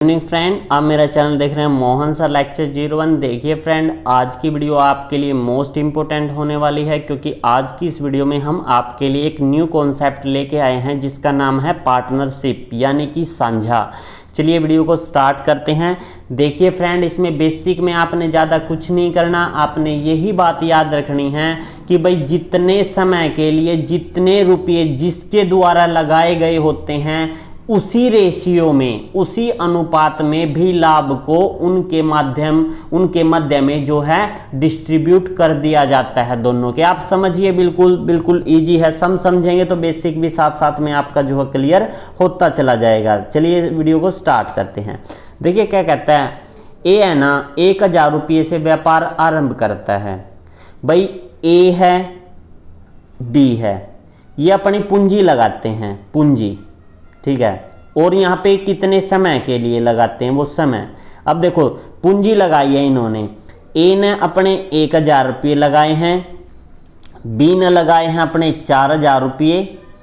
Evening friend, आप मेरा channel देख रहे हैं मोहन सर लेक्चर 01। देखिए फ्रेंड, आज की वीडियो आपके लिए मोस्ट इंपॉर्टेंट होने वाली है, क्योंकि आज की इस वीडियो में हम आपके लिए एक न्यू कॉन्सेप्ट लेके आए हैं जिसका नाम है पार्टनरशिप यानी कि साझा। चलिए वीडियो को स्टार्ट करते हैं। देखिए फ्रेंड, इसमें बेसिक में आपने ज़्यादा कुछ नहीं करना, आपने यही बात याद रखनी है कि भाई जितने समय के लिए जितने रुपये जिसके द्वारा लगाए गए होते हैं उसी रेशियो में, उसी अनुपात में भी लाभ को उनके मध्य में जो है डिस्ट्रीब्यूट कर दिया जाता है दोनों के। आप समझिए, बिल्कुल इजी है। समझेंगे तो बेसिक भी साथ साथ में आपका जो है क्लियर होता चला जाएगा। चलिए वीडियो को स्टार्ट करते हैं। देखिए क्या कहता है, ए है ना 1000 रुपये से व्यापार आरंभ करता है। भाई ए है, बी है, ये अपनी पूंजी लगाते हैं, पूंजी, ठीक है। और यहाँ पे कितने समय के लिए लगाते हैं वो समय। अब देखो पूंजी लगाई है इन्होंने, ए ने अपने 1000 रुपये लगाए हैं, बी ने लगाए हैं अपने 4000 रुपये,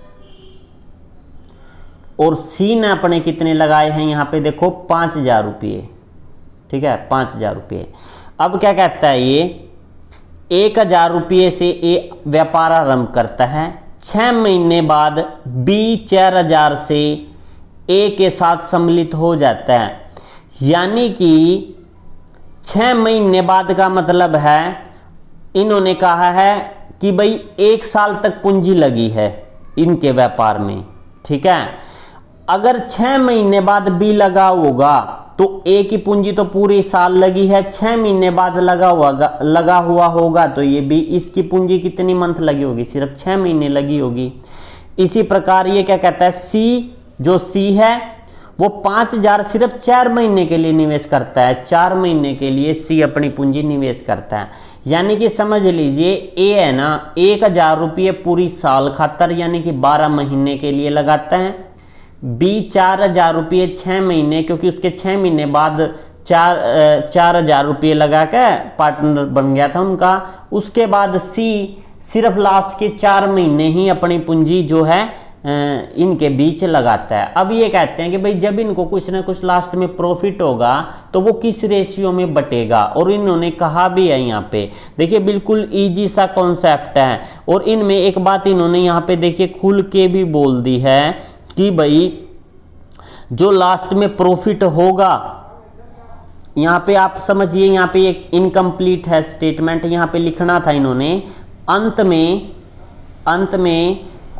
और सी ने अपने कितने लगाए हैं यहाँ पे देखो 5000 रुपये, ठीक है, 5000 रुपये। अब क्या कहता है, ये 1000 रुपये से ए व्यापार आरंभ करता है। 6 महीने बाद बी 4000 से ए के साथ सम्मिलित हो जाता है। यानी कि 6 महीने बाद का मतलब है, इन्होंने कहा है कि भाई 1 साल तक पूंजी लगी है इनके व्यापार में, ठीक है। अगर 6 महीने बाद बी लगा होगा तो ए की पूंजी तो पूरी साल लगी है, 6 महीने बाद लगा हुआ होगा तो ये भी, इसकी पूंजी कितनी मंथ लगी होगी, सिर्फ 6 महीने लगी होगी। इसी प्रकार ये क्या कहता है, सी, जो सी है वो 5000 सिर्फ 4 महीने के लिए निवेश करता है। 4 महीने के लिए सी अपनी पूंजी निवेश करता है। यानी कि समझ लीजिए, ए है ना 1000 रुपये पूरी साल खातर यानी कि 12 महीने के लिए लगाता है। बी 4000 रुपये 6 महीने, क्योंकि उसके 6 महीने बाद 4000 रुपये लगा के पार्टनर बन गया था उनका। उसके बाद सी सिर्फ लास्ट के 4 महीने ही अपनी पूंजी जो है इनके बीच लगाता है। अब ये कहते हैं कि भाई जब इनको कुछ ना कुछ लास्ट में प्रॉफिट होगा तो वो किस रेशियो में बटेगा, और इन्होंने कहा भी है यहाँ पे। देखिए बिल्कुल इजी सा कॉन्सेप्ट है, और इनमें एक बात इन्होंने यहाँ पे देखिए खुल के भी बोल दी है कि भाई जो लास्ट में प्रॉफिट होगा, यहाँ पे आप समझिए, यहाँ पे एक इनकम्प्लीट है स्टेटमेंट, यहाँ पे लिखना था इन्होंने अंत में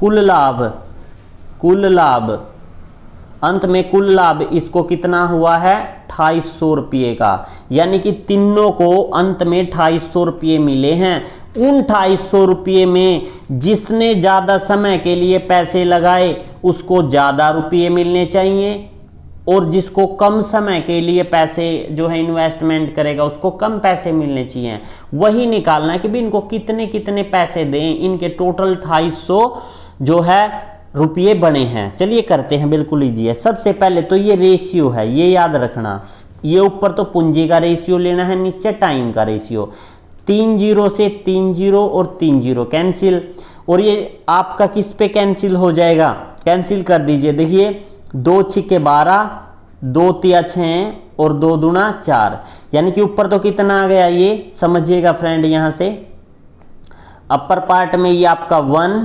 कुल लाभ इसको कितना हुआ है 2800 रुपये का। यानी कि तीनों को अंत में 2800 रुपये मिले हैं। उन 2800 रुपये में जिसने ज़्यादा समय के लिए पैसे लगाए उसको ज़्यादा रुपये मिलने चाहिए, और जिसको कम समय के लिए पैसे जो है इन्वेस्टमेंट करेगा उसको कम पैसे मिलने चाहिए। वही निकालना है कि भी इनको कितने कितने पैसे दें। इनके टोटल 2800 जो है रुपये बने हैं। चलिए करते हैं, बिल्कुल ईजी है। सबसे पहले तो ये रेशियो है, ये याद रखना। ये ऊपर तो पूंजी का रेशियो लेना है, नीचे टाइम का रेशियो। 3 0 से 3 0 और 3 0 कैंसिल, और ये आपका किस पे कैंसिल हो जाएगा, कैंसिल कर दीजिए। देखिए 2 6 12, 2 3 6 और 2 दूना 4, यानी कि ऊपर तो कितना आ गया ये समझिएगा फ्रेंड। यहाँ से अपर पार्ट में ये आपका 1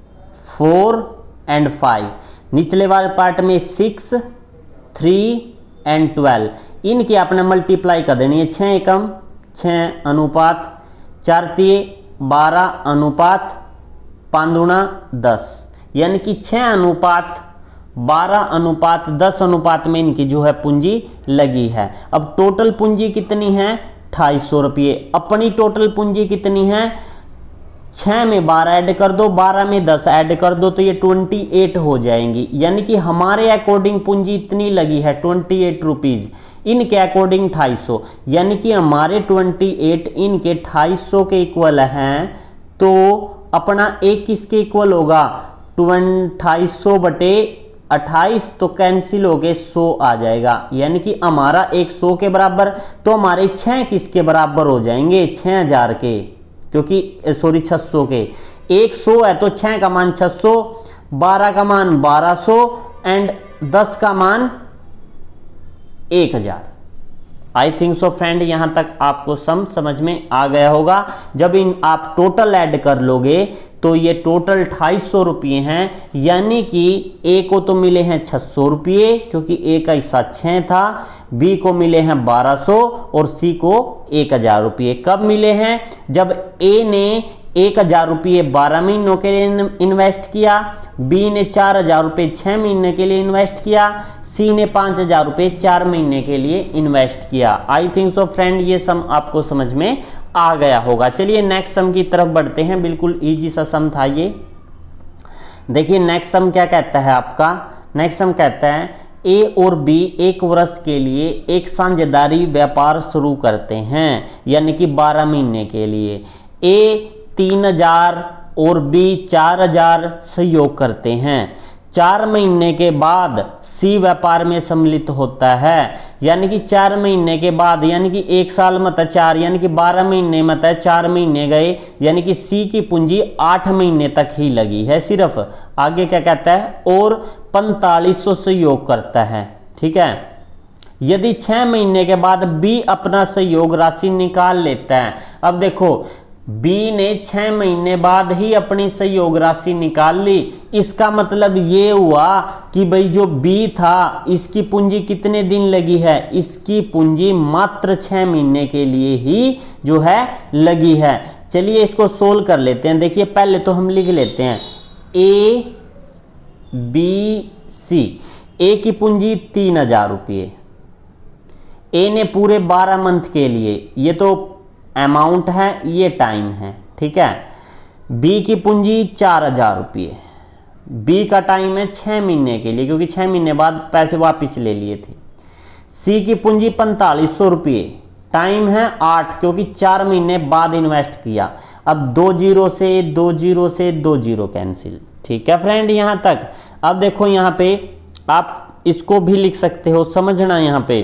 4 एंड 5, निचले वाले पार्ट में 6 3 एंड 12। इनकी आपने मल्टीप्लाई कर देनी है। 6 एकम 6 अनुपात 4 3 12 अनुपात 5 दूना 10, यानी कि 6 अनुपात 12 अनुपात 10 अनुपात में इनकी जो है पूंजी लगी है। अब टोटल पूंजी कितनी है 2800 रुपये। अपनी टोटल पूंजी कितनी है, 6 में 12 ऐड कर दो, 12 में 10 ऐड कर दो तो ये 28 हो जाएंगी। यानी कि हमारे अकॉर्डिंग पूंजी इतनी लगी है 28 रुपीज़, इनके अकॉर्डिंग 2800, यानी कि हमारे 28 इनके 2800 के इक्वल हैं। तो अपना एक किसके इक्वल होगा 2800 बटे 28, तो कैंसिल हो गए 100 आ जाएगा। यानी कि हमारा एक 100 के बराबर, तो हमारे 6 किसके बराबर हो जाएंगे 6000 के, क्योंकि सॉरी 600 के। 100 है तो 6 का मान 600, 12 का मान 1200 एंड 10 का मान 1000। आई थिंक सो फ्रेंड, यहां तक आपको समझ में आ गया होगा। जब इन आप टोटल ऐड कर लोगे तो ये टोटल 250 रुपये हैं, यानी कि ए को तो मिले हैं 600 रुपये क्योंकि ए का हिस्सा 6 था, बी को मिले हैं 1200 और सी को 1000 रुपये। कब मिले हैं? जब ए ने 1000 रुपये 12 महीनों के लिए इन्वेस्ट किया, बी ने 4000 रुपये 6 महीने के लिए इन्वेस्ट किया, सी ने 5000 रुपये 4 महीने के लिए इन्वेस्ट किया। आई थिंक सो फ्रेंड, ये सम आपको समझ में आ गया होगा। चलिए नेक्स्ट सम की तरफ बढ़ते हैं। बिल्कुल इजी सा सम था ये। देखिए नेक्स्ट सम क्या कहता है आपका। नेक्स्ट सम कहता है ए और बी 1 वर्ष के लिए एक साझेदारी व्यापार शुरू करते हैं, यानी कि 12 महीने के लिए। ए 3000 और बी 4000 सहयोग करते हैं। 4 महीने के बाद सी व्यापार में सम्मिलित होता है, यानी कि 4 महीने के बाद, यानी कि 1 साल मत 4, यानी कि 12 महीने मत 4 महीने गए, यानी कि सी की पूंजी 8 महीने तक ही लगी है सिर्फ। आगे क्या कहता है? और 4500 सहयोग करता है। ठीक है। यदि 6 महीने के बाद बी अपना सहयोग राशि निकाल लेता है। अब देखो बी ने 6 महीने बाद ही अपनी सहयोग राशि निकाल ली। इसका मतलब ये हुआ कि भाई जो बी था इसकी पूंजी कितने दिन लगी है? इसकी पूंजी मात्र 6 महीने के लिए ही जो है लगी है। चलिए इसको सोल्व कर लेते हैं। देखिए पहले तो हम लिख लेते हैं ए बी सी। ए की पूंजी 3000 रुपये, ए ने पूरे 12 मंथ के लिए, ये तो अमाउंट है, ये टाइम है। ठीक है। बी की पूंजी 4000 रुपये, बी का टाइम है 6 महीने के लिए क्योंकि 6 महीने बाद पैसे वापस ले लिए थे। सी की पूंजी 4500 रुपये, टाइम है 8 क्योंकि 4 महीने बाद इन्वेस्ट किया। अब 2 जीरो से 2 जीरो से 2 जीरो कैंसिल। ठीक है फ्रेंड, यहां तक। अब देखो यहां पे आप इसको भी लिख सकते हो, समझना यहां पे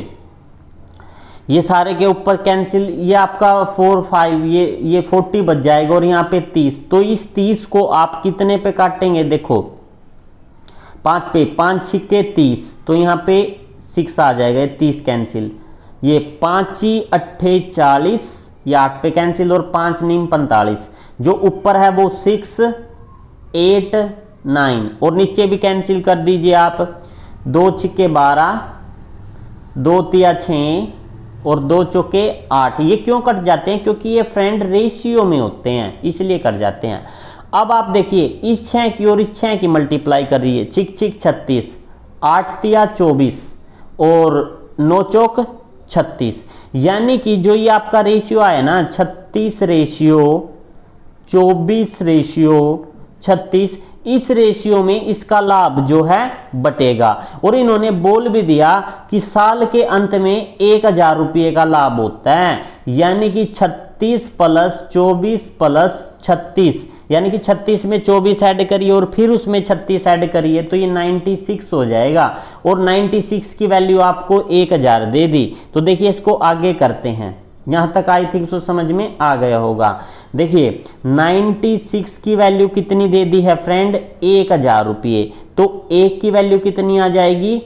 ये सारे के ऊपर कैंसिल, ये आपका 4 5 ये 40 बच जाएगा और यहाँ पे 30। तो इस 30 को आप कितने पे काटेंगे? देखो 5 पे, 5 छिक्के 30, तो यहाँ पे 6 आ जाएगा, 30 कैंसिल। ये 5 8 40, ये 8 पे कैंसिल और 5 नीम 45। जो ऊपर है वो 6 8 9 और नीचे भी कैंसिल कर दीजिए आप। 2 छिक्के 12, 2 तिया 6 और 2 चौके 8। ये क्यों कट जाते हैं? क्योंकि ये फ्रेंड रेशियो में होते हैं, इसलिए कट जाते हैं। अब आप देखिए इस 6 की और इस 6 की मल्टीप्लाई कर रही है। 6 6 36, 8 तिया 24 और 9 चौक 36, यानी कि जो ये आपका रेशियो आया ना 36 रेशियो 24 रेशियो 36, इस रेशियो में इसका लाभ जो है बटेगा। और इन्होंने बोल भी दिया कि साल के अंत में 1000 रुपये का लाभ होता है, यानी कि 36 प्लस 24 प्लस 36, यानी कि 36 में 24 ऐड करिए और फिर उसमें 36 ऐड करिए तो ये 96 हो जाएगा। और 96 की वैल्यू आपको 1000 दे दी। तो देखिए इसको आगे करते हैं। यहां तक आई थिंक सो समझ में आ गया होगा। देखिए 96 की वैल्यू कितनी दे दी है फ्रेंड? 1000 रुपये। तो 1 की वैल्यू कितनी आ जाएगी?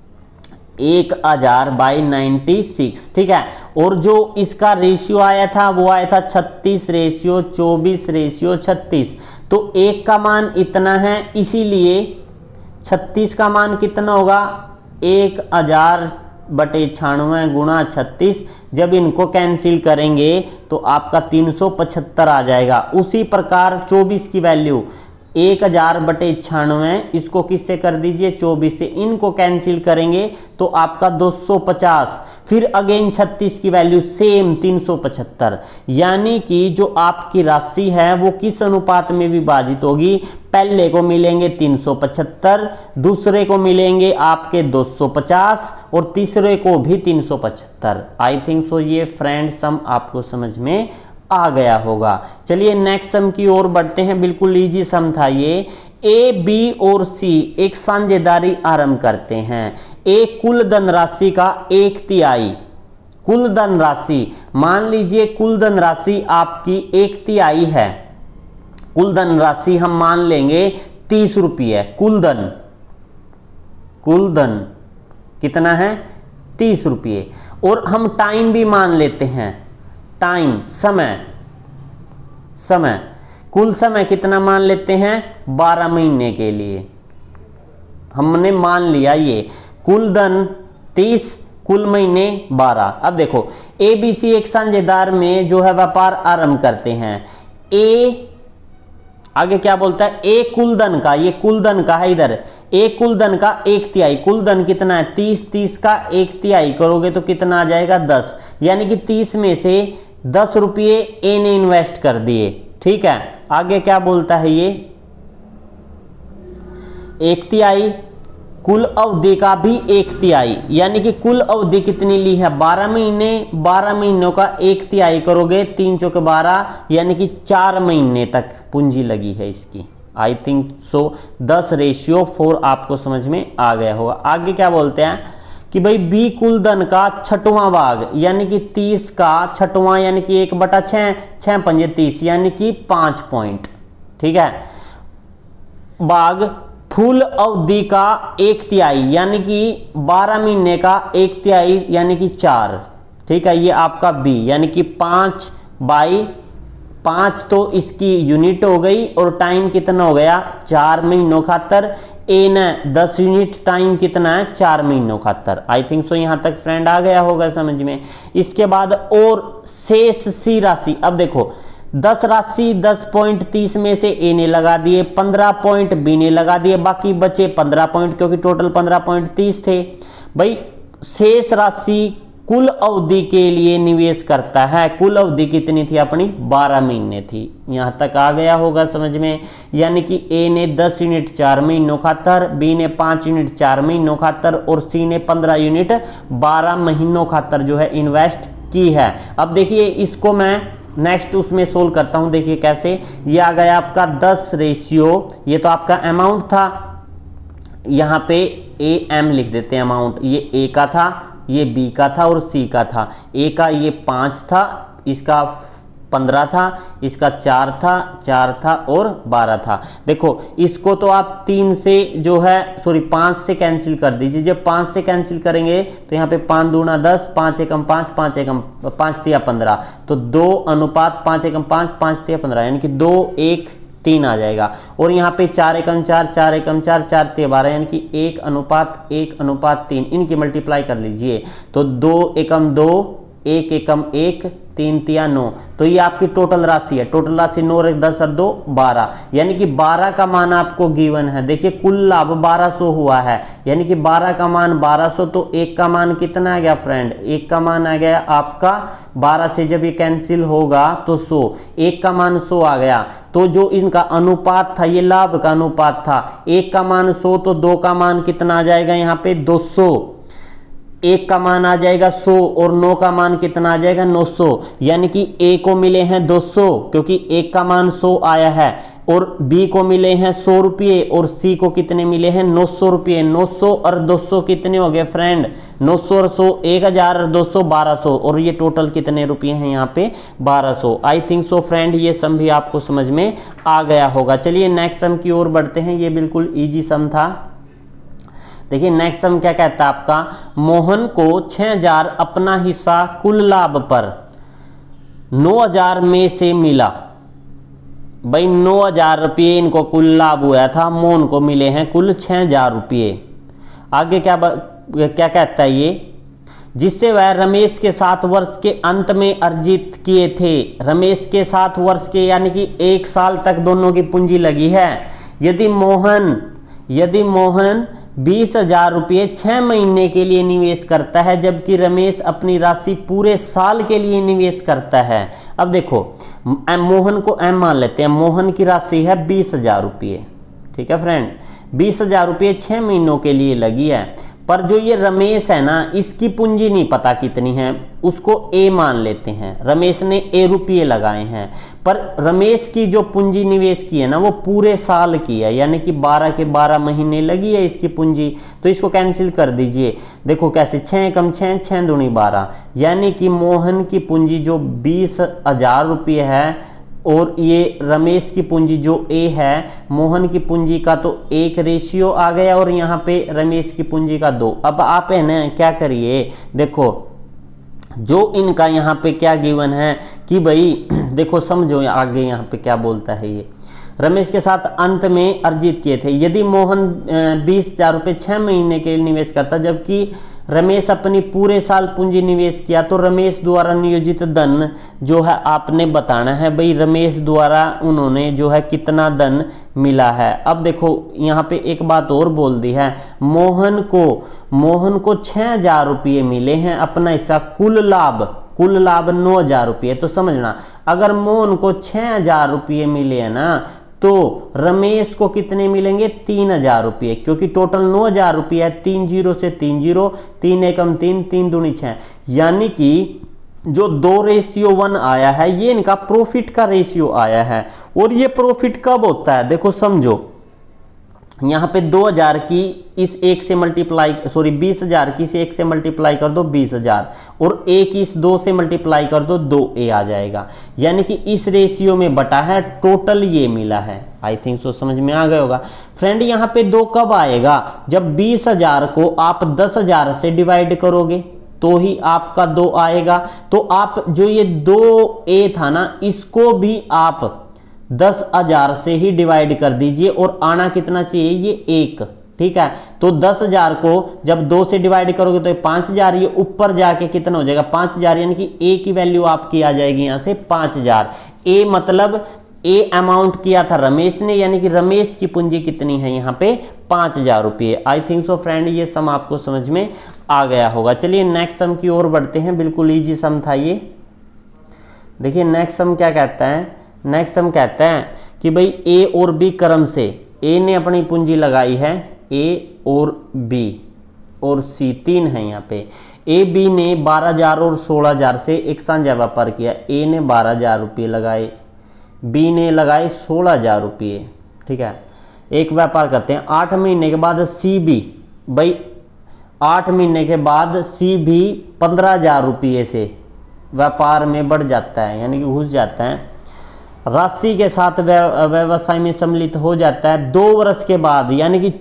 1000 बाई 96। ठीक है। और जो इसका रेशियो आया था वो आया था 36 रेशियो 24 रेशियो 36। तो 1 का मान इतना है, इसीलिए 36 का मान कितना होगा? 1000 बटे 96 गुणा 36। जब इनको कैंसिल करेंगे तो आपका 375 आ जाएगा। उसी प्रकार 24 की वैल्यू 1000 बटे 96, इसको किससे कर दीजिए? 24 से। इनको कैंसिल करेंगे तो आपका 250। फिर अगेन 36 की वैल्यू सेम 375, यानी कि जो आपकी राशि है वो किस अनुपात में विभाजित होगी? पहले को मिलेंगे 375, दूसरे को मिलेंगे आपके 250 और तीसरे को भी 375। आई थिंक सो ये फ्रेंड सम आपको समझ में आ गया होगा। चलिए नेक्स्ट सम की ओर बढ़ते हैं। बिल्कुल इजी सम था ये। ए बी और सी एक साझेदारी आरंभ करते हैं। ए कुल धनराशि का 1/3, कुल धनराशि मान लीजिए कुल धनराशि आपकी 1/3 है। कुल धनराशि हम मान लेंगे 30 रुपये। कुल धन कितना है? 30 रुपये। और हम टाइम भी मान लेते हैं, टाइम समय, समय कुल समय कितना मान लेते हैं 12 महीने के लिए हमने मान लिया। ये कुल धन 30, कुल महीने 12। अब देखो ABC एक साझेदार में जो है व्यापार आरंभ करते हैं। ए आगे क्या बोलता है, ए कुल धन का, ये कुल धन का है इधर, ए कुल धन का 1/3, कुल धन कितना है 30, 30 का 1/3 करोगे तो कितना आ जाएगा 10, यानी कि 30 में से 10 रुपये ए ने इन्वेस्ट कर दिए। ठीक है, आगे क्या बोलता है ये 1/3, कुल अवधि का भी 1/3, यानी कि कुल अवधि कितनी ली है 12 महीने, 12 महीनों का 1/3 करोगे 3 चौके 12, यानी कि 4 महीने तक पूंजी लगी है इसकी। आई थिंक सो 10:4 आपको समझ में आ गया होगा। आगे क्या बोलते हैं कि भाई बी कुल धन का 6वां भाग, यानी कि 30 का 6वां, यानी कि 1/6, 6 पंजे 30, यानी कि 5 पॉइंट। ठीक है, भाग फुल अवधि का 1/3, यानी कि 12 महीने का 1/3, यानी कि 4। ठीक है, ये आपका बी, यानी कि 5/5 तो इसकी यूनिट हो गई, और टाइम कितना हो गया 4 महीनों खातर। ए ने 10 यूनिट, टाइम कितना है 4 महीनों खातर। आई थिंक सो यहां तक फ्रेंड आ गया होगा समझ में। इसके बाद और शेष सी राशि, अब देखो 10 राशि 10.30 में से ए ने लगा दिए, 15 पॉइंट बी ने लगा दिए, बाकी बचे 15 पॉइंट, क्योंकि टोटल 15.30 थे। भाई शेष राशि कुल अवधि के लिए निवेश करता है। कुल अवधि कितनी थी अपनी 12 महीने थी। यहां तक आ गया होगा समझ में। यानी कि ए ने 10 यूनिट 4 महीनों खातर, बी ने 5 यूनिट 4 महीनों खातर, और सी ने 15 यूनिट 12 महीनों खातर जो है इन्वेस्ट की है। अब देखिए इसको मैं नेक्स्ट उसमें सोल्व करता हूं। देखिए कैसे, ये आ गया आपका 10:, ये तो आपका अमाउंट था, यहां पे ए एम लिख देते हैं अमाउंट। ये ए का था, ये बी का था और सी का था। ए का ये 5 था, इसका 15 था, इसका 4 था और 12 था। देखो इसको तो आप 3 से जो है 5 से कैंसिल कर दीजिए। जब 5 से कैंसिल करेंगे तो यहाँ पे 5 दूना 10, 5 एकम 5, 5 एकम 5 तिया 15, तो 2:5, 5 एकम 5, 5 तिया 15, यानी कि 2, 1, 3 आ जाएगा। और यहाँ पे 4 एकम 4, 4 एकम 4, 4 तिया 12, यानी कि 1:1:3, इनकी मल्टीप्लाई कर लीजिए तो 2 एकम 2, 1 एकम 1, 3 तिया 9, तो ये आपकी टोटल राशि है। टोटल राशि 9 और 10 और 2 12, यानी कि 12 का मान आपको गिवन है। देखिए कुल लाभ 1200 हुआ है, यानी कि 12 का मान 1200, तो 1 का मान कितना आ गया फ्रेंड, 1 का मान आ गया आपका 12 से जब ये कैंसिल होगा तो 100, 1 का मान 100 आ गया। तो जो इनका अनुपात था ये लाभ का अनुपात था, 1 का मान 100 तो 2 का मान कितना आ जाएगा यहाँ पे 200, 1 का मान आ जाएगा 100 और 9 का मान कितना आ जाएगा 900, यानी कि ए को मिले हैं 200 क्योंकि 1 का मान 100 आया है, और बी को मिले हैं 100 रुपये, और सी को कितने मिले हैं 900 रुपये। 900 और 200 कितने हो गए फ्रेंड, 900 और 100 1000 और 200 1200, और ये टोटल कितने रुपये हैं यहाँ पे 1200। आई थिंक सो फ्रेंड ये सम भी आपको समझ में आ गया होगा। चलिए नेक्स्ट सम की ओर बढ़ते हैं। ये बिल्कुल ईजी सम था। देखिए नेक्स्ट सम क्या कहता है आपका, मोहन को 6000 अपना हिस्सा कुल लाभ पर 9000 में से मिला। भाई 9000 रुपये इनको कुल लाभ हुआ था, मोहन को मिले हैं कुल 6000 रुपये। आगे क्या कहता है ये, जिससे वह रमेश के 7 वर्ष के अंत में अर्जित किए थे। रमेश के 7 वर्ष के यानी कि 1 साल तक दोनों की पूंजी लगी है। यदि मोहन 20,000 रुपये 6 महीने के लिए निवेश करता है, जबकि रमेश अपनी राशि पूरे साल के लिए निवेश करता है। अब देखो मोहन को एम मान लेते हैं, मोहन की राशि है 20,000 रुपये। ठीक है फ्रेंड, 20,000 रुपये 6 महीनों के लिए लगी है। पर जो ये रमेश है ना, इसकी पूंजी नहीं पता कितनी है, उसको ए मान लेते हैं। रमेश ने ए रुपये लगाए हैं, पर रमेश की जो पूंजी निवेश की है ना वो पूरे साल की है, यानी कि 12 के 12 महीने लगी है इसकी पूंजी। तो इसको कैंसिल कर दीजिए। देखो कैसे, 6 कम 6, 6 दूनी 12, यानी कि मोहन की पूंजी जो 20,000 रुपये है और ये रमेश की पूंजी जो ए है, मोहन की पूंजी का तो 1 रेशियो आ गया और यहाँ पे रमेश की पूंजी का 2। अब आप है ना क्या करिए, देखो जो इनका यहाँ पे क्या गिवन है कि भाई देखो समझो आगे यहाँ पे क्या बोलता है ये, रमेश के साथ अंत में अर्जित किए थे। यदि मोहन 20,000 रुपये 6 महीने के लिए निवेश करता जबकि रमेश अपनी पूरे साल पूंजी निवेश किया, तो रमेश द्वारा नियोजित धन जो है आपने बताना है भाई, रमेश द्वारा उन्होंने जो है कितना धन मिला है। अब देखो यहाँ पे एक बात और बोल दी है, मोहन को 6,000 रुपये मिले हैं अपना हिस्सा, कुल लाभ 9,000 रुपये। तो समझना अगर मोहन को 6,000 रुपये मिले हैं ना, तो रमेश को कितने मिलेंगे 3,000 रुपये, क्योंकि टोटल 9,000 रुपये है। 3 0 से 3 0, 3 एकम 3, 3 दूनी 6, यानी कि जो 2:1 आया है ये इनका प्रॉफिट का रेशियो आया है। और ये प्रॉफिट कब होता है, देखो समझो, यहाँ पे 2,000 की इस 1 से मल्टीप्लाई, सॉरी 20,000 की इस 1 से मल्टीप्लाई कर दो 20,000, और 1 इस 2 से मल्टीप्लाई कर दो 2a आ जाएगा, यानी कि इस रेशियो में बटा है, टोटल ये मिला है। आई थिंक सो समझ में आ गया होगा फ्रेंड। यहाँ पे 2 कब आएगा, जब 20,000 को आप 10,000 से डिवाइड करोगे तो ही आपका 2 आएगा। तो आप जो ये 2a था ना, इसको भी आप 10,000 से ही डिवाइड कर दीजिए और आना कितना चाहिए, ये 1, ठीक है। तो 10,000 को जब 2 से डिवाइड करोगे तो 5,000, ये ऊपर जाके कितना हो जाएगा 5,000, यानी कि ए की वैल्यू आपकी आ जाएगी यहाँ से 5,000। ए मतलब ए अमाउंट किया था रमेश ने, यानी कि रमेश की पूंजी कितनी है यहाँ पे 5,000 रुपये। आई थिंक सो फ्रेंड ये सम आपको समझ में आ गया होगा। चलिए नेक्स्ट सम की ओर बढ़ते हैं, बिल्कुल ईजी सम था ये। देखिए नेक्स्ट सम क्या कहता है, नेक्स्ट सम कहता है कि भाई ए और बी क्रम से, ए ने अपनी पूंजी लगाई है, ए और बी और सी 3 है यहाँ पे। ए बी ने 12,000 और 16,000 से एक साझा व्यापार किया। ए ने 12,000 रुपये लगाए, बी ने लगाए 16,000 रुपये, ठीक है। एक व्यापार करते हैं। 8 महीने के बाद सी बी, भाई 8 महीने के बाद सी बी 15,000 रुपये से व्यापार में बढ़ जाता है, यानी कि घुस जाता है, राशि के साथ व्यवसाय में सम्मिलित हो जाता है। 2 वर्ष के बाद, यानी कि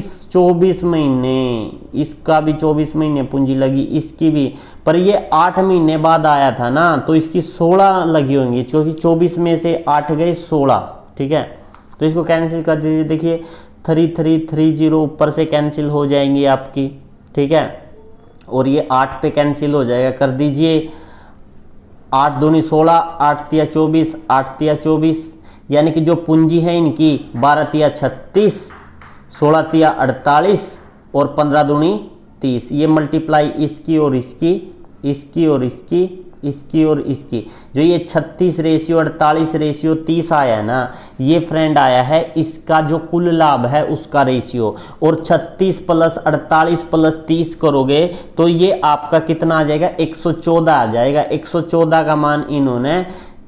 24 महीने, इसका भी 24 महीने पूंजी लगी, इसकी भी, पर ये 8 महीने बाद आया था ना, तो इसकी 16 लगी होंगी, क्योंकि 24 में से 8 गए 16, ठीक है। तो इसको कैंसिल कर दीजिए, देखिए 3330 ऊपर से कैंसिल हो जाएंगी आपकी, ठीक है, और ये 8 पे कैंसिल हो जाएगा, कर दीजिए 8 दूनी 16, 8 तिया 24, 8 तिया 24, यानी कि जो पूंजी है इनकी 12 तिया 36, 16 तिया 48 और 15 दूनी 30। ये मल्टीप्लाई इसकी और इसकी, इसकी और इसकी, इसकी और इसकी, जो ये 36 रेशियो 48 रेशियो 30 आया है ना, ये फ्रेंड आया है इसका जो कुल लाभ है उसका रेशियो। और 36 प्लस 48 प्लस 30 करोगे तो ये आपका कितना आ जाएगा 114 आ जाएगा। 114 का मान इन्होंने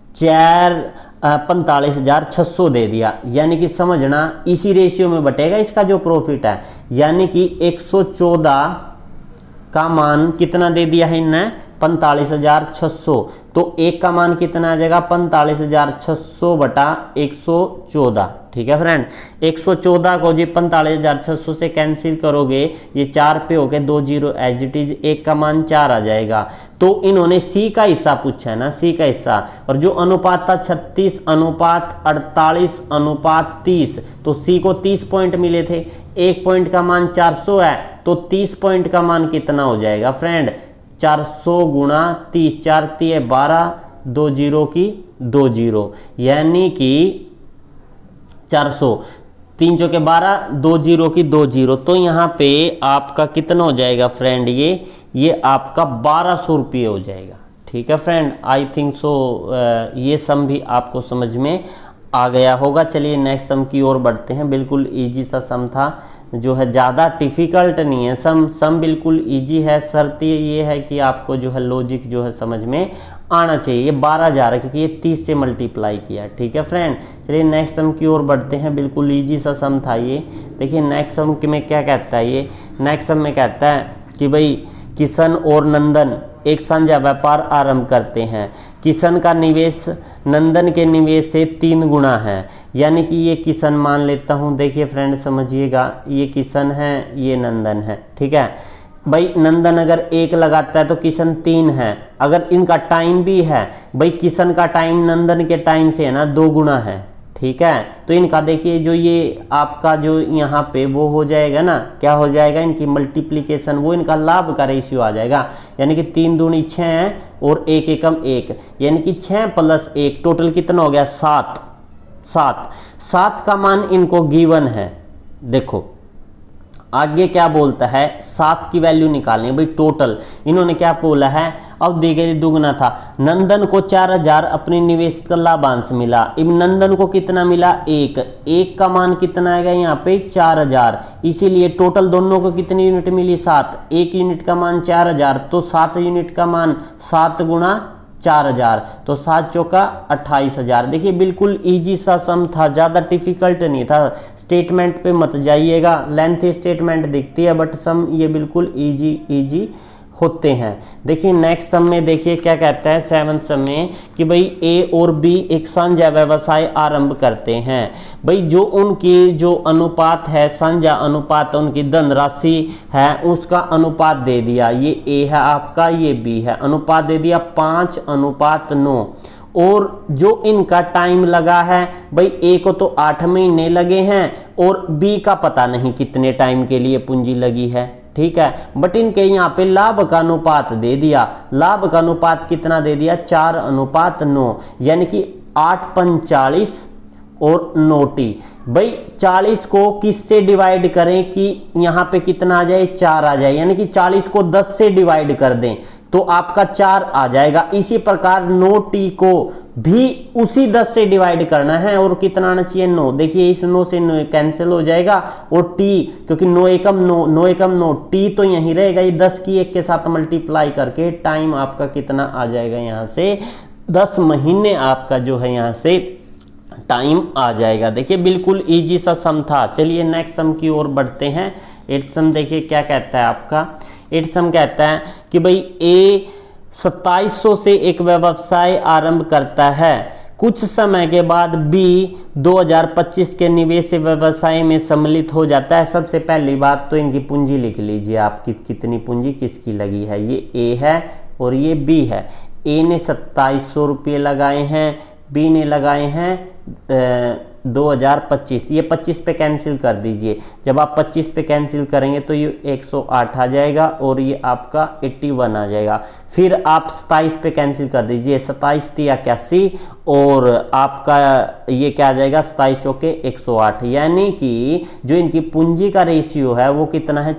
45,600 दे दिया, यानी कि समझना इसी रेशियो में बटेगा इसका जो प्रॉफिट है, यानी कि 114 का मान कितना दे दिया है इनने 45,600। तो एक का मान कितना आ जाएगा 45,600 बटा 114, ठीक है फ्रेंड। 114 को जी 45,600 से कैंसिल करोगे, ये 4 पे हो गए 2 0 एज इट इज, एक का मान 4 आ जाएगा। तो इन्होंने सी का हिस्सा पूछा है ना, सी का हिस्सा, और जो अनुपात था 36 अनुपात 48 अनुपात 30, तो सी को 30 पॉइंट मिले थे, एक पॉइंट का मान 400 है, तो 30 पॉइंट का मान कितना हो जाएगा फ्रेंड 400 गुणा 30, 4 3 12, 2 0 की 2 0, यानी कि 400, 3 चौके 12, 2 0 की 2 0। तो यहाँ पे आपका कितना हो जाएगा फ्रेंड, ये आपका 1,200 रुपये हो जाएगा, ठीक है फ्रेंड। आई थिंक सो ये सम भी आपको समझ में आ गया होगा। चलिए नेक्स्ट सम की ओर बढ़ते हैं। बिल्कुल इजी सा सम था, जो है ज़्यादा डिफ़िकल्ट नहीं है, सम बिल्कुल इजी है। शर्त ये है कि आपको जो है लॉजिक जो है समझ में आना चाहिए। ये 12 जा रहा है क्योंकि ये 30 से मल्टीप्लाई किया, ठीक है फ्रेंड। चलिए नेक्स्ट सम की ओर बढ़ते हैं। बिल्कुल इजी सा सम था ये। देखिए नेक्स्ट सम में क्या कहता है, ये नेक्स्ट सम में कहता है कि भाई किशन और नंदन एक साझा व्यापार आरंभ करते हैं। किशन का निवेश नंदन के निवेश से 3 गुना है, यानी कि ये किशन मान लेता हूँ। देखिए फ्रेंड समझिएगा, ये किशन है, ये नंदन है, ठीक है भाई। नंदन अगर 1 लगाता है तो किशन 3 है। अगर इनका टाइम भी है भाई, किशन का टाइम नंदन के टाइम से है ना 2 गुना है, ठीक है। तो इनका देखिए जो ये आपका जो यहाँ पे वो हो जाएगा ना, क्या हो जाएगा, इनकी मल्टीप्लिकेशन, वो इनका लाभ का रेशियो आ जाएगा, यानी कि 3 दूनी 6 है और 1 एकम 1, यानी कि 6 + 1 टोटल कितना हो गया 7। 7 का मान इनको गिवन है। देखो आगे क्या बोलता है, 7 की वैल्यू निकालनी है भाई। टोटल इन्होंने क्या बोला है, अब देखिए दुगना था। नंदन को 4000 अपनी निवेश का लाभांश मिला। अब नंदन को कितना मिला, 1 का मान कितना आएगा यहाँ पे 4000, इसीलिए टोटल दोनों को कितनी यूनिट मिली 7। 1 यूनिट का मान 4000, तो 7 यूनिट का मान 7 गुणा 4000, तो 7 चौका 28000। देखिए बिल्कुल इजी सा सम था, ज़्यादा डिफिकल्ट नहीं था। स्टेटमेंट पे मत जाइएगा, लेंथी स्टेटमेंट दिखती है, बट सम ये बिल्कुल इजी होते हैं। देखिए नेक्स्ट सम में देखिए क्या कहता है 7th सम में कि भाई ए और बी एक साझा व्यवसाय आरंभ करते हैं। भाई जो उनकी जो अनुपात है, साझा अनुपात उनकी धनराशि है, उसका अनुपात दे दिया। ये ए है आपका, ये बी है, अनुपात दे दिया 5:9। और जो इनका टाइम लगा है भाई, ए को तो 8 महीने लगे हैं और बी का पता नहीं कितने टाइम के लिए पूंजी लगी है, ठीक है। बट इनके यहाँ पे लाभ का अनुपात दे दिया। लाभ का अनुपात कितना दे दिया, 4:9, यानी कि 8×5 = 40 और 9t। भाई 40 को किससे डिवाइड करें कि यहाँ पे कितना आ जाए, 4 आ जाए, यानी कि 40 को 10 से डिवाइड कर दें तो आपका 4 आ जाएगा। इसी प्रकार 9t को भी उसी 10 से डिवाइड करना है और कितना आना चाहिए 9। देखिए इस 9 से 9 कैंसिल हो जाएगा और t, क्योंकि 9 एकम 9 t तो यहीं रहेगा। ये 10 की 1 के साथ मल्टीप्लाई करके टाइम आपका कितना आ जाएगा, यहाँ से 10 महीने आपका जो है यहाँ से टाइम आ जाएगा। देखिए बिल्कुल इजी सा सम था। चलिए नेक्स्ट सम की ओर बढ़ते हैं। 8th सम देखिए क्या कहता है आपका। 8th सम कहता है कि भाई ए 2700 से एक व्यवसाय आरंभ करता है। कुछ समय के बाद बी 2025 के निवेश से व्यवसाय में सम्मिलित हो जाता है। सबसे पहली बात तो इनकी पूंजी लिख लीजिए आप, कितनी पूंजी किसकी लगी है। ये ए है और ये बी है। ए ने 2700 रुपये लगाए हैं, बी ने लगाए हैं 2025। ये 25 पे कैंसिल कर दीजिए। जब आप 25 पे कैंसिल करेंगे तो ये 108 आ जाएगा और ये आपका 81 आ जाएगा। फिर आप 27 पे कैंसिल कर दीजिए, 27 × 81 और आपका ये क्या आ जाएगा 27 चौके 108, यानी कि जो इनकी पूंजी का रेशियो है वो कितना है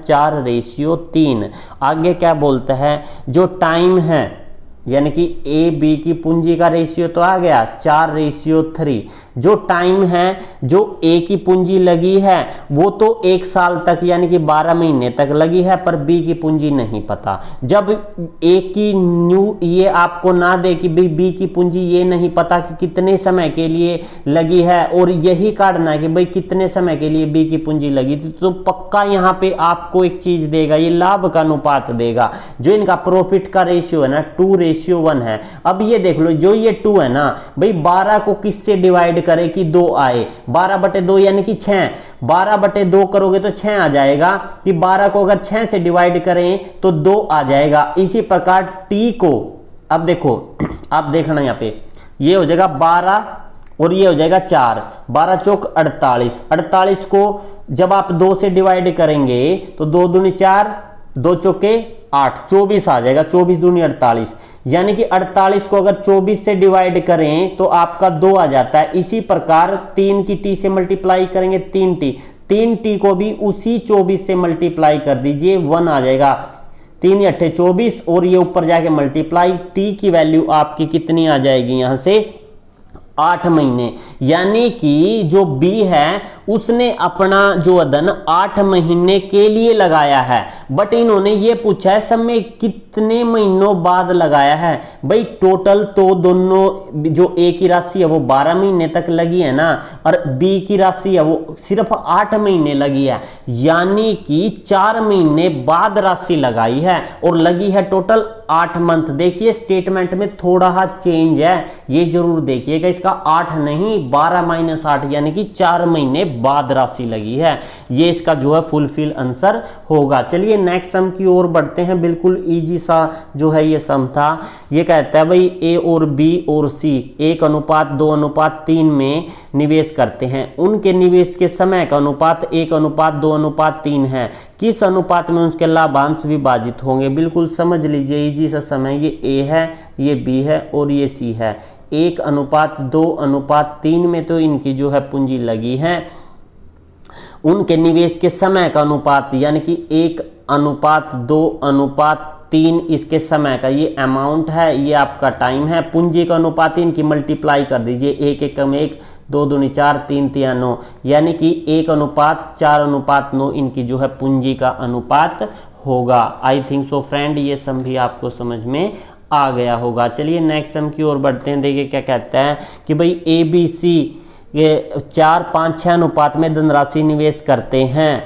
4:3। आगे क्या बोलता है, जो टाइम है यानी कि ए बी की पूंजी का रेशियो तो आ गया 4:3। जो टाइम है जो ए की पूंजी लगी है वो तो 1 साल तक यानी कि 12 महीने तक लगी है, पर बी की पूंजी नहीं पता। जब ए की न्यू ये आपको ना दे कि भाई बी की पूंजी ये नहीं पता कि कितने समय के लिए लगी है और यही काटना है कि भाई कितने समय के लिए बी की पूंजी लगी थी, तो पक्का यहाँ पे आपको एक चीज देगा, ये लाभ का अनुपात देगा। जो इनका प्रॉफिट का रेशियो है ना 2:1 है। अब ये देख लो, जो ये 2 है ना भाई 12 को किससे डिवाइड करें कि 2 आए, 12/2 यानी कि 6। 12/2 करोगे तो 6 आ जाएगा, कि 12 को अगर 6 से डिवाइड करें तो 2 आ जाएगा। इसी प्रकार t को, अब देखो आप देखना यहाँ पे ये हो जाएगा 12 और ये हो जाएगा 4, 12 चौक 48। 48 को जब आप 2 से डिवाइड करेंगे तो 2 दूनी 4, 2 चौके 8, 24 आ जाएगा। 24 दूनी 48, यानी कि 48 को अगर 24 से डिवाइड करें तो आपका 2 आ जाता है। इसी प्रकार 3 की t से मल्टीप्लाई करेंगे 3t को भी उसी 24 से मल्टीप्लाई कर दीजिए, 1 आ जाएगा। 3 × 8 = 24 और ये ऊपर जाके मल्टीप्लाई, t की वैल्यू आपकी कितनी आ जाएगी यहाँ से 8 महीने। यानी कि जो b है उसने अपना जो धन 8 महीने के लिए लगाया है, बट इन्होंने ये पूछा है समय कितने महीनों बाद लगाया है। भाई टोटल तो दोनों जो ए की राशि है वो 12 महीने तक लगी है ना, और बी की राशि है वो सिर्फ 8 महीने लगी है, यानी कि 4 महीने बाद राशि लगाई है और लगी है टोटल 8 मंथ। देखिए स्टेटमेंट में थोड़ा सा चेंज है, ये जरूर देखिएगा, इसका 8 नहीं 12 - 8 यानी कि 4 महीने बाद राशि लगी है। ये इसका जो है फुलफिल आंसर होगा। चलिए नेक्स्ट सम की ओर बढ़ते हैं। बिल्कुल इजी सा जो है ये सम था। ये कहता है भाई ए और बी और सी 1:2:3 में निवेश करते हैं, उनके निवेश के समय का अनुपात 1:2:3 है, किस अनुपात में उसके लाभांश विभाजित होंगे। बिल्कुल समझ लीजिए इजी सा समय, ये ए है, ये बी है और ये सी है। 1:2:3 में तो इनकी जो है पूंजी लगी है, उनके निवेश के समय का अनुपात यानी कि 1:2:3 इसके समय का ये अमाउंट है, ये आपका टाइम है। पूंजी का अनुपात इनकी मल्टीप्लाई कर दीजिए, 1 × 1 2 दूनी 4 3 3 9 यानी कि 1:4:9 इनकी जो है पूंजी का अनुपात होगा। आई थिंक सो फ्रेंड ये सम भी आपको समझ में आ गया होगा। चलिए नेक्स्ट सम की ओर बढ़ते हैं। देखिए क्या कहता है कि भाई ए बी सी ये 4 5 6 अनुपात में धनराशि निवेश करते हैं,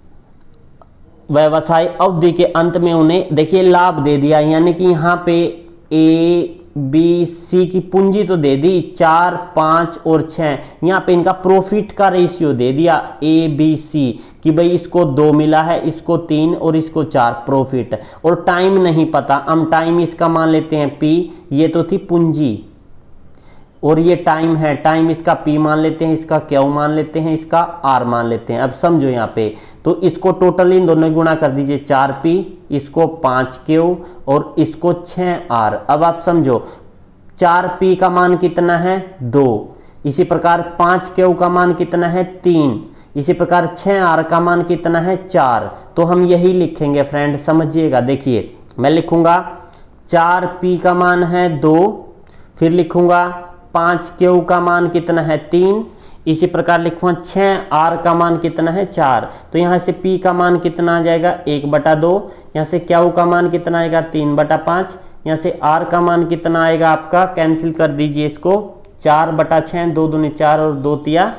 व्यवसाय अवधि के अंत में उन्हें देखिए लाभ दे दिया, यानी कि यहाँ पे ए बी सी की पूंजी तो दे दी 4 5 और 6, यहाँ पे इनका प्रॉफिट का रेशियो दे दिया ए बी सी कि भाई इसको 2 मिला है, इसको 3 और इसको 4 प्रॉफिट, और टाइम नहीं पता, हम टाइम इसका मान लेते हैं पी, ये तो थी पूंजी और ये टाइम है, टाइम इसका P मान लेते हैं, इसका Q मान लेते हैं, इसका R मान लेते हैं। अब समझो यहाँ पे तो इसको टोटल इन दोनों गुणा कर दीजिए 4P, इसको 5Q और इसको 6R। अब आप समझो 4P का मान कितना है 2, इसी प्रकार 5Q का मान कितना है 3, इसी प्रकार 6R का मान कितना है 4। तो हम यही लिखेंगे फ्रेंड, समझिएगा। देखिए मैं लिखूंगा 4P का मान है 2, फिर लिखूंगा 5Q का मान कितना है 3, इसी प्रकार लिखूंगा 6R का मान कितना है 4। तो यहाँ से P का मान कितना आ जाएगा 1/2, यहाँ से Q का मान कितना आएगा 3/5, यहाँ से R का मान कितना आएगा आपका, कैंसिल कर दीजिए इसको, 4/6, 2 दूनी 4 और 2 तिया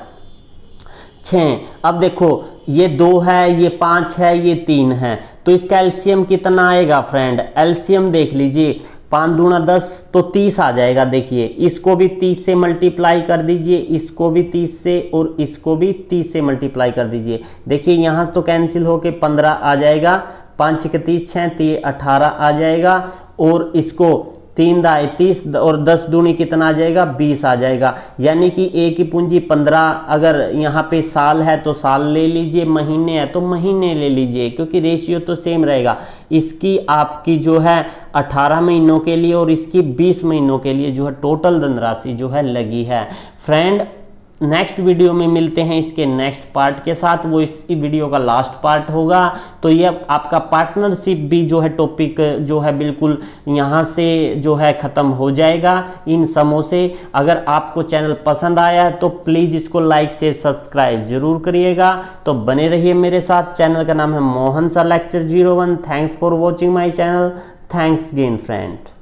6। अब देखो ये 2 है, ये 5 है, ये 3 है, तो इसका एलसीएम कितना आएगा फ्रेंड, एलसीएम देख लीजिए 5 दूना 10 तो 30 आ जाएगा। देखिए इसको भी 30 से मल्टीप्लाई कर दीजिए, इसको भी 30 से और इसको भी 30 से मल्टीप्लाई कर दीजिए। देखिए यहाँ तो कैंसिल होके 15 आ जाएगा, 5 × 30 6 3 18 आ जाएगा, और इसको 3 दाए 30 और 10 दूनी कितना आ जाएगा 20 आ जाएगा। यानी कि ए की पूंजी 15, अगर यहाँ पे साल है तो साल ले लीजिए, महीने है तो महीने ले लीजिए, क्योंकि रेशियो तो सेम रहेगा। इसकी आपकी जो है 18 महीनों के लिए और इसकी 20 महीनों के लिए जो है टोटल धनराशि जो है लगी है। फ्रेंड नेक्स्ट वीडियो में मिलते हैं इसके नेक्स्ट पार्ट के साथ, वो इस वीडियो का लास्ट पार्ट होगा। तो ये आपका पार्टनरशिप भी जो है टॉपिक जो है बिल्कुल यहाँ से जो है ख़त्म हो जाएगा इन समों से। अगर आपको चैनल पसंद आया है तो प्लीज़ इसको लाइक से सब्सक्राइब जरूर करिएगा। तो बने रहिए मेरे साथ। चैनल का नाम है मोहन सा lecture 01। Thanks for watching my channel. Thanks again friend.